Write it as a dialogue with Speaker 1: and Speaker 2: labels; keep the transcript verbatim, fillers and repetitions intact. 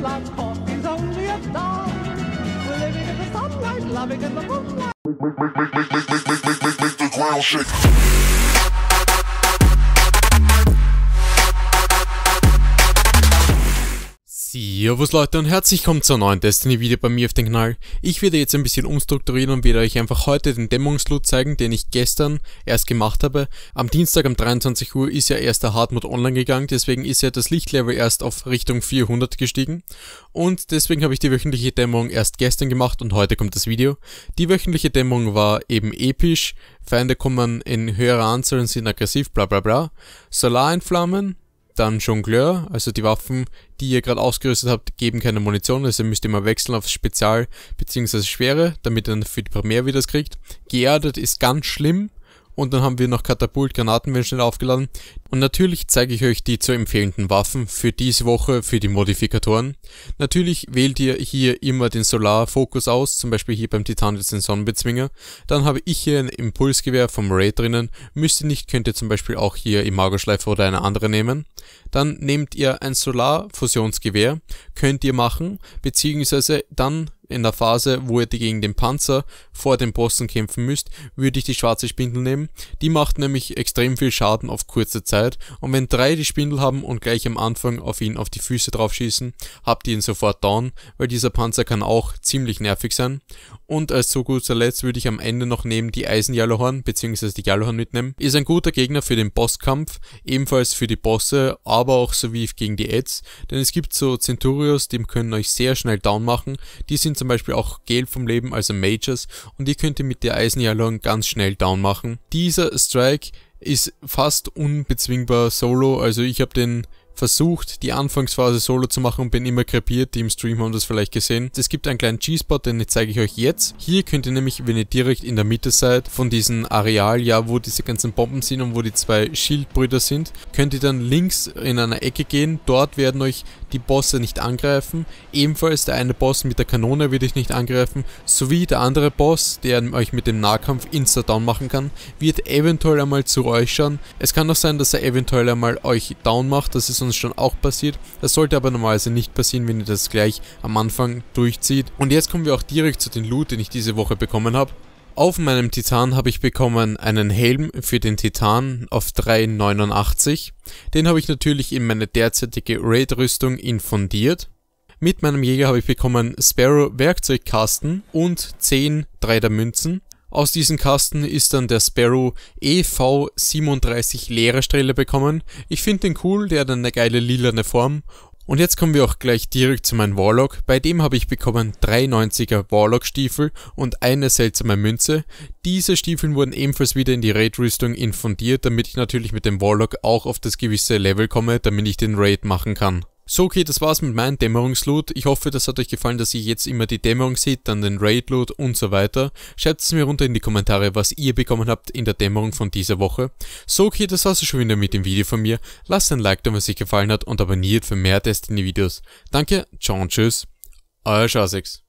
Speaker 1: Wonderland talk is only a start. We're living in the sunlight, loving in the moonlight.
Speaker 2: Make, make, make, make, make, make, make, make, make, make the ground shake.
Speaker 3: Servus Leute und herzlich willkommen zu einem neuen Destiny-Video bei mir auf dem Kanal. Ich werde jetzt ein bisschen umstrukturieren und werde euch einfach heute den Dämmerungsloot zeigen, den ich gestern erst gemacht habe. Am Dienstag um dreiundzwanzig Uhr ist ja erst der Hardmode online gegangen, deswegen ist ja das Lichtlevel erst auf Richtung vierhundert gestiegen. Und deswegen habe ich die wöchentliche Dämmerung erst gestern gemacht und heute kommt das Video. Die wöchentliche Dämmerung war eben episch, Feinde kommen in höherer Anzahl und sind aggressiv, bla bla bla. Solarentflammen. Dann Jongleur, also die Waffen, die ihr gerade ausgerüstet habt, geben keine Munition, also müsst ihr mal wechseln auf Spezial bzw. Schwere, damit ihr dann für die Primär wieder das kriegt. Geerdet ist ganz schlimm. Und dann haben wir noch Katapult, Granaten werden schnell aufgeladen. Und natürlich zeige ich euch die zu empfehlenden Waffen für diese Woche, für die Modifikatoren. Natürlich wählt ihr hier immer den Solar-Fokus aus, zum Beispiel hier beim Titan jetzt den Sonnenbezwinger. Dann habe ich hier ein Impulsgewehr vom Raid drinnen. Müsst ihr nicht, könnt ihr zum Beispiel auch hier Imago-Schleifer oder eine andere nehmen. Dann nehmt ihr ein Solar-Fusionsgewehr, könnt ihr machen, beziehungsweise dann in der Phase, wo ihr gegen den Panzer vor den Bossen kämpfen müsst, würde ich die schwarze Spindel nehmen. Die macht nämlich extrem viel Schaden auf kurze Zeit und wenn drei die Spindel haben und gleich am Anfang auf ihn auf die Füße drauf schießen, habt ihr ihn sofort down, weil dieser Panzer kann auch ziemlich nervig sein. Und als zu guter Letzt würde ich am Ende noch nehmen die Eisen-Jallohorn bzw. die Jallohorn mitnehmen. Ist ein guter Gegner für den Bosskampf, ebenfalls für die Bosse, aber auch sowie gegen die Ads, denn es gibt so Centurios, die können euch sehr schnell down machen, die sind zum Beispiel auch gelb vom Leben, also Mages, und die könnt ihr mit der Eisen-Jallohorn ganz schnell down machen. Dieser Strike ist fast unbezwingbar solo, also ich habe den versucht, die Anfangsphase solo zu machen und bin immer krepiert, die im Stream haben das vielleicht gesehen. Es gibt einen kleinen G-Spot, den zeige ich euch jetzt. Hier könnt ihr nämlich, wenn ihr direkt in der Mitte seid, von diesem Areal, ja, wo diese ganzen Bomben sind und wo die zwei Schildbrüder sind, könnt ihr dann links in einer Ecke gehen. Dort werden euch die Bosse nicht angreifen. Ebenfalls der eine Boss mit der Kanone wird euch nicht angreifen, sowie der andere Boss, der euch mit dem Nahkampf insta-down machen kann, wird eventuell einmal zu euch schauen. Es kann auch sein, dass er eventuell einmal euch down macht, das ist uns schon auch passiert. Das sollte aber normalerweise nicht passieren, wenn ihr das gleich am Anfang durchzieht. Und jetzt kommen wir auch direkt zu den Loot, den ich diese Woche bekommen habe. Auf meinem Titan habe ich bekommen einen Helm für den Titan auf drei neunundachtzig. Den habe ich natürlich in meine derzeitige Raid-Rüstung infundiert. Mit meinem Jäger habe ich bekommen Sparrow Werkzeugkasten und zehn Dreier Münzen. Aus diesem Kasten ist dann der Sparrow E V siebenunddreißig Lehrersträhle bekommen. Ich finde den cool, der hat eine geile lilane Form. Und jetzt kommen wir auch gleich direkt zu meinem Warlock. Bei dem habe ich bekommen drei neunziger Warlock Stiefel und eine seltsame Münze. Diese Stiefel wurden ebenfalls wieder in die Raid-Rüstung infundiert, damit ich natürlich mit dem Warlock auch auf das gewisse Level komme, damit ich den Raid machen kann. So, okay, das war's mit meinem Dämmerungsloot. Ich hoffe, das hat euch gefallen, dass ihr jetzt immer die Dämmerung seht, dann den Raid-Loot und so weiter. Schreibt es mir runter in die Kommentare, was ihr bekommen habt in der Dämmerung von dieser Woche. So, okay, das war's schon wieder mit dem Video von mir. Lasst ein Like da, wenn es euch gefallen hat und abonniert für mehr Destiny-Videos. Danke, ciao und tschüss, euer Schasex.